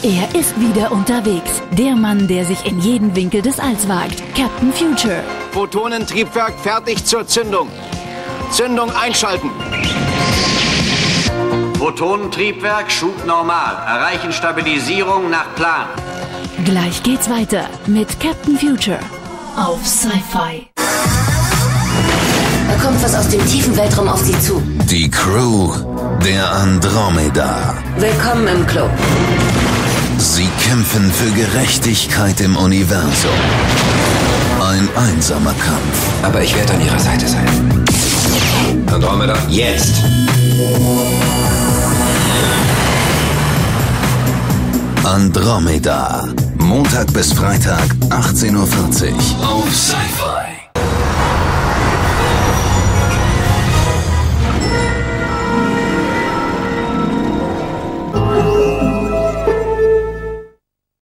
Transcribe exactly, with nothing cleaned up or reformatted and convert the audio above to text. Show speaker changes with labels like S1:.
S1: Er ist wieder unterwegs. Der Mann, der sich in jeden Winkel des Alls wagt. Captain Future.
S2: Photonentriebwerk fertig zur Zündung. Zündung einschalten.
S3: Photonentriebwerk, Schub normal. Erreichen Stabilisierung nach Plan.
S1: Gleich geht's weiter mit Captain Future auf Sci-Fi.
S4: Da kommt was aus dem tiefen Weltraum auf Sie zu.
S5: Die Crew der Andromeda.
S4: Willkommen im Club.
S5: Sie kämpfen für Gerechtigkeit im Universum. Ein einsamer Kampf.
S6: Aber ich werde an Ihrer Seite sein. Andromeda, jetzt!
S5: Andromeda. Montag bis Freitag, achtzehn Uhr vierzig. Auf Sci-Fi.